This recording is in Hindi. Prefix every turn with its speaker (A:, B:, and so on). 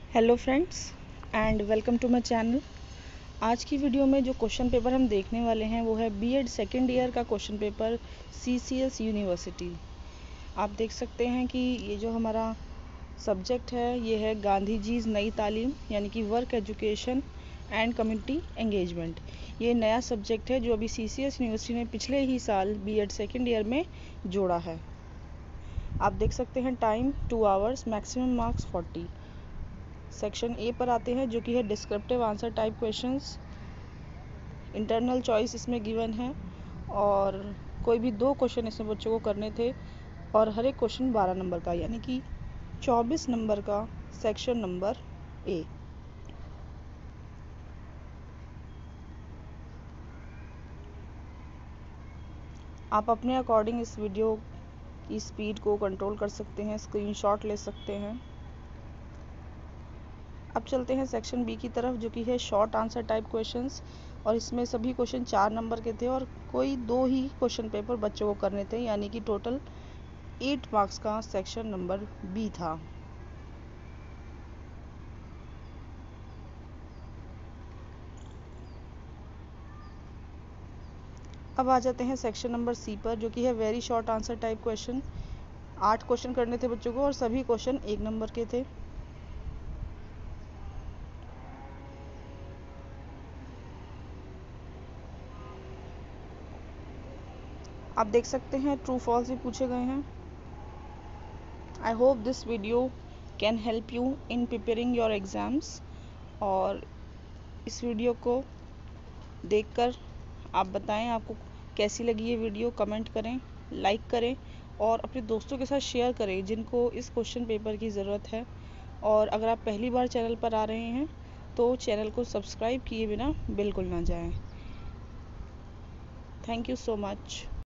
A: Hello friends and welcome to my channel. आज की वीडियो में जो क्वेश्चन पेपर हम देखने वाले हैं वो है बीएड सेकेंड ईयर का क्वेश्चन पेपर सीसीएस यूनिवर्सिटी। आप देख सकते हैं कि ये जो हमारा सब्जेक्ट है ये है गांधी जी नई तालीम यानी कि work education and community engagement. ये नया सब्जेक्ट है जो अभी सीसीएस यूनिवर्सिटी ने पिछले ही साल बीएड सेकेंड ईयर में जोड़ा है। आप देख सकते हैं time 2 hours, maximum marks 40। Section A पर आते हैं जो कि है descriptive answer type questions. Internal choice इसमें गिवन है और कोई भी 2 क्वेश्चन इसमें बच्चों को करने थे और हर एक क्वेश्चन 12 नंबर का यानी कि 24 नंबर का सेक्शन नंबर ए। आप अपने अकॉर्डिंग इस वीडियो की स्पीड को कंट्रोल कर सकते हैं, स्क्रीनशॉट ले सकते हैं। अब चलते हैं सेक्शन बी की तरफ जो कि है शॉर्ट आंसर टाइप क्वेश्चंस और इसमें सभी क्वेश्चन 4 नंबर के थे और कोई 2 ही क्वेश्चन पेपर बच्चों को करने थे यानी कि टोटल 8 मार्क्स का सेक्शन नंबर बी था। अब आ जाते हैं सेक्शन नंबर सी पर जो कि है very short answer type question. 8 question करने थे बच्चों को और सभी क्वेश्चन 1 नंबर के थे। आप देख सकते हैं ट्रू फॉल्स भी पूछे गए हैं। I hope this video can help you in preparing your exams. और इस वीडियो को देखकर आप बताएं आपको कैसी लगी ये वीडियो। कमेंट करें, लाइक करें और अपने दोस्तों के साथ शेयर करें जिनको इस क्वेश्चन पेपर की ज़रूरत है। और अगर आप पहली बार चैनल पर आ रहे हैं तो चैनल को सब्सक्राइब किए बिना बिल्कुल ना जाएं। Thank you so much.